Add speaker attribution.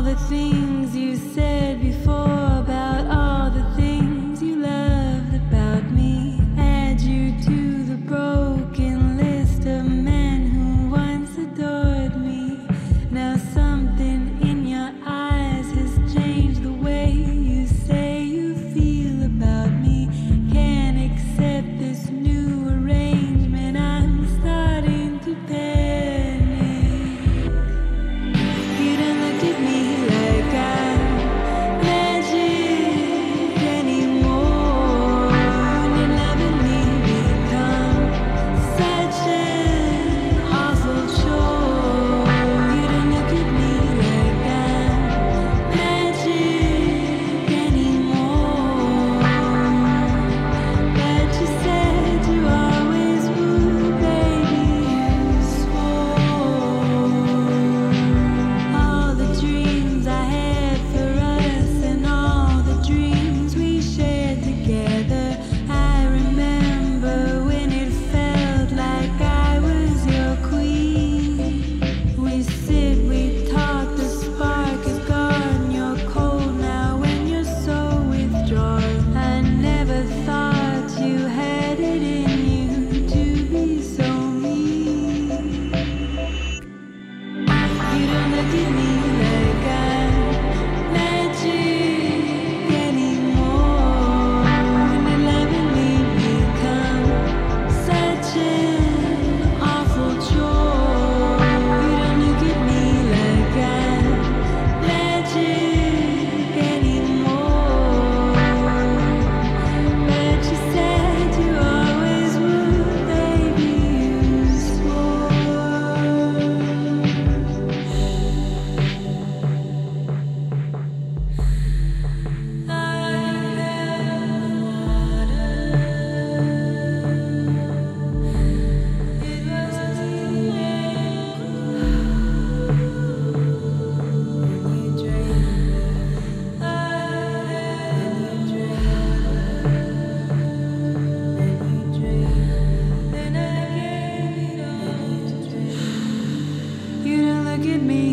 Speaker 1: the things you said before about all the things you loved about me. Add you to the broken list of men who once adored me. Now something in your eyes has changed the way you say you feel about me. Can't accept this new arrangement. I'm starting to panic. You don't look at me like I'm magic anymore. And loving me become such an awful chore. You don't look at me like I'm magic anymore. But you said you always would, baby. You swore. All the dreams I had for us and all the dreams we shared together. I remember when it felt like I was your queen. We sit, we talk, the spark is gone. You're cold now when you're so withdrawn. I never thought you had it in you to be so mean. You don't look at me like I'm magic anymore. And loving me become such an awful chore. You don't look at me like I'm magic anymore. But you said you always would, baby. You swore. You don't look at me